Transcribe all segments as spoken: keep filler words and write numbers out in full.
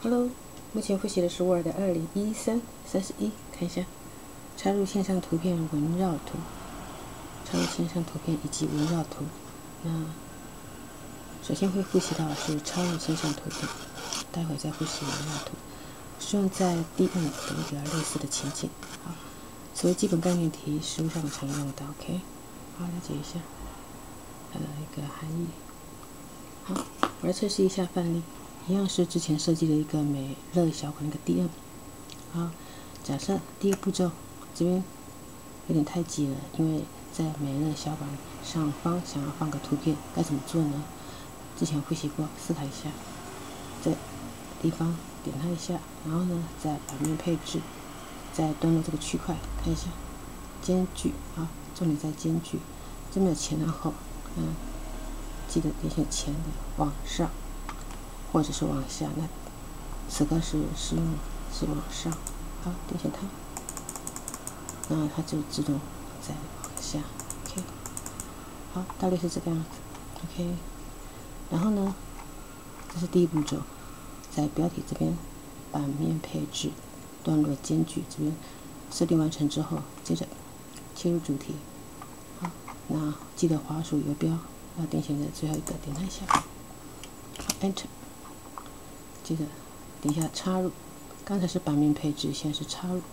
Hello， 目前复习的是 Word 二零一三三十一，看一下，插入线上图片纹绕图，插入线上图片以及纹绕图。那首先会复习到的是插入线上图片，待会再复习纹绕图，是用在 D M 等一个类似的情景。好，所谓基本概念题，实务上常用到 ，OK， 好，了解一下它的一个含义。好，我来测试一下范例。一样是之前设计的一个美乐小馆一个 D M。好，假设第一个步骤这边有点太挤了，因为在美乐小馆上方想要放个图片，该怎么做呢？之前复习过，思考一下。这地方点它一下，然后呢，在版面配置，再登录这个区块，看一下间距啊，重点在间距，这边有前然后，嗯，记得点选前的往上。或者是往下，那此刻是使用是往上，好，点选它，那它就自动再往下 ，OK， 好，大概是这个样子 ，OK， 然后呢，这是第一步骤，在标题这边版面配置段落间距这边设定完成之后，接着切入主题，好，那记得滑鼠游标要点选在最后一个，点它一下 ，Enter。接着点一下插入，刚才是版面配置，现在是插入。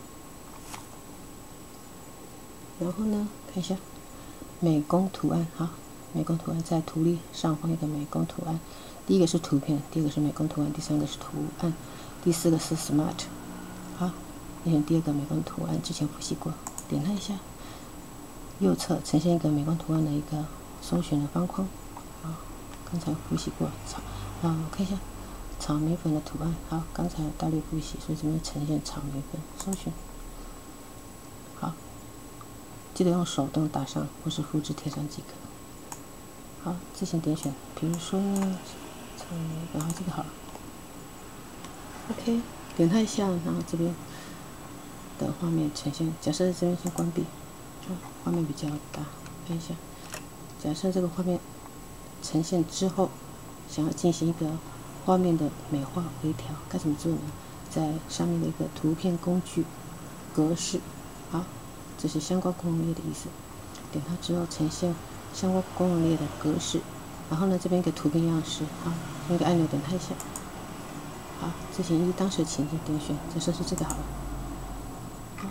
然后呢，看一下美工图案，好，美工图案在图例上方一个美工图案，第一个是图片，第二个是美工图案，第三个是图案，第四个是 Smart。好，点选第二个美工图案，之前复习过，点它一下，右侧呈现一个美工图案的一个搜寻的方框。好，刚才复习过，草，啊，看一下。草莓粉的图案，好，刚才大略复习，所以这边呈现草莓粉，搜寻，好，记得用手动打上或是复制贴上即可。好，自行点选，比如说呢，草莓，然后这个好了 ，OK， 点它一下，然后这边的画面呈现，假设这边先关闭，啊，画面比较大，看一下，假设这个画面呈现之后，想要进行一个画面的美化微调该怎么做呢？在上面的一个图片工具格式，好，这是相关功能列的意思。点它之后呈现相关功能列的格式，然后呢这边一个图片样式，好，用一个按钮点它一下，好，自行依当时的情境点选，假设是这个好了。好，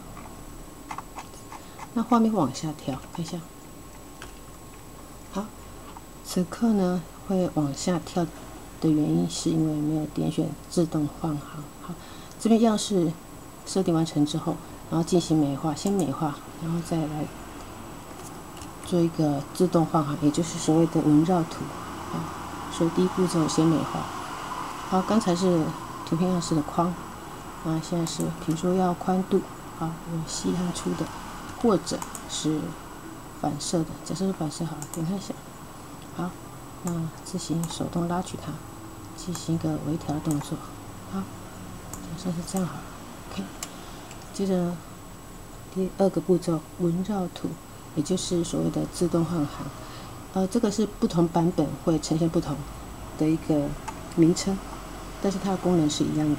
那画面往下跳，看一下。好，此刻呢会往下跳的原因是因为没有点选自动换行。好，这边样式设定完成之后，然后进行美化，先美化，然后再来做一个自动换行，也就是所谓的纹绕图。好，所以第一步骤先美化。好，刚才是图片样式的框，啊，现在是比如说要宽度，好，有细和粗的，或者是反射的，假设是反射好了，点它一下，好，那自行手动拉取它。进行一个微调的动作，好，假设是这样好了 ，OK。接着呢，第二个步骤纹绕图，也就是所谓的自动换行，呃，这个是不同版本会呈现不同的一个名称，但是它的功能是一样的。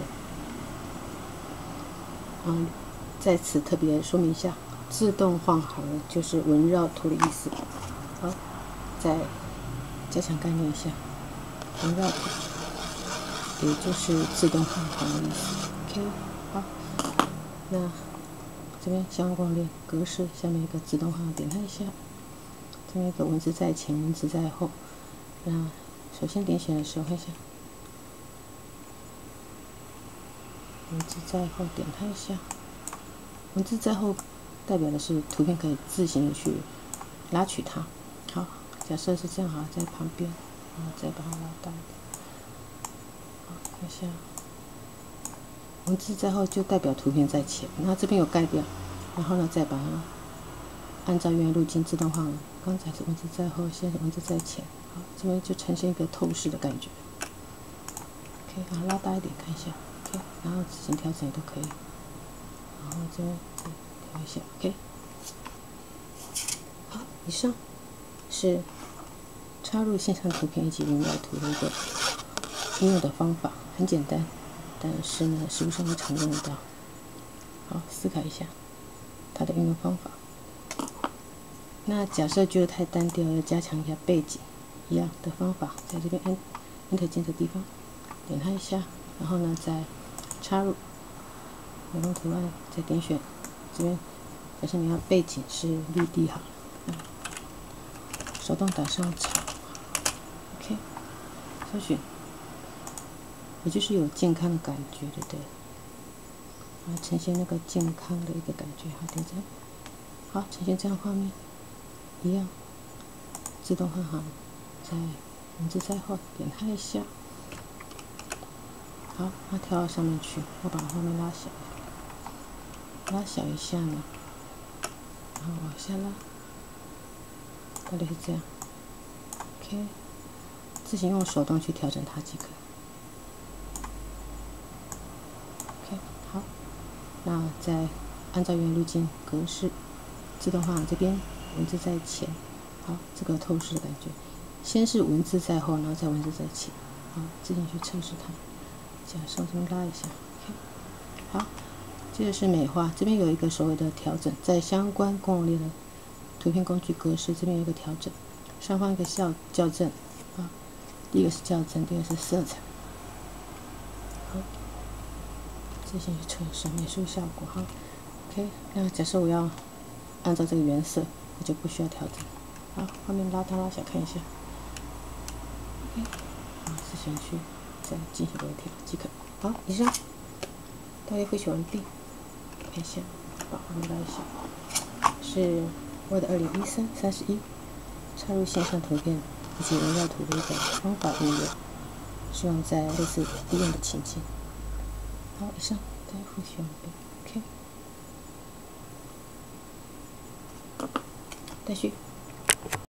嗯，在此特别说明一下，自动换行就是纹绕图的意思。好，再加强概念一下，纹绕图。也就是自动换行的意思 ，OK， 好，那这边相关功能列格式下面一个自动换行，点它一下，这边一个文字在前，文字在后。那首先点选的时候看一下，文字在后，点它一下，文字在后代表的是图片可以自行的去拉取它。好，假设是这样好，在旁边，然后再把它拉大一点。看一下，文字在后就代表图片在前，那这边有盖掉，然后呢再把它按照原来路径自动换了。刚才是文字在后，现在文字在前，好，这边就呈现一个透视的感觉。OK， 把它拉大一点看一下 ，OK， 然后自行调整也都可以。然后这边再调一下 ，OK。好，以上是插入线上图片以及纹绕图的一个应用的方法，很简单。 但是呢，实务上会常用到。好，思考一下它的运用方法。那假设觉得太单调，要加强一下背景，一样的方法，在这边 Enter 键的地方点它一下，然后呢再插入流动图案，再点选这边，假设你要背景是绿地好了，嗯，手动打上草 ，OK， 搜寻，也就是有健康的感觉，对不对？啊，呈现那个健康的一个感觉，好，点赞，好，呈现这样画面，一样，自动换行，在文字在后点它一下。好，它跳到上面去，我把画面拉小，拉小一下呢，然后往下拉，大概是这样。OK， 自行用手动去调整它即可。OK， 好，那再按照原来路径格式，自动化这边文字在前，好，这个透视的感觉，先是文字在后，然后再文字在前，好，自行去测试它。假设这边拉一下 ，OK， 好，接着是美化，这边有一个所谓的调整，在相关公有列的图片工具格式这边有一个调整，上方一个校校正，啊，第一个是校正，第二个是色彩，好，自行去测试美术效果，好 ，OK， 那假设我要按照这个原色，我就不需要调整，好，画面拉大拉小看一下 ，OK， 好，自行去。再进行微调即可。好，以上大概复习完毕。看一下，把画面拉一下，是 Word 二零一三 三十一插入线上图片以及围绕图的一个方法应用，适用在类似利用的情境。好，以上大概复习完毕。OK， 待续。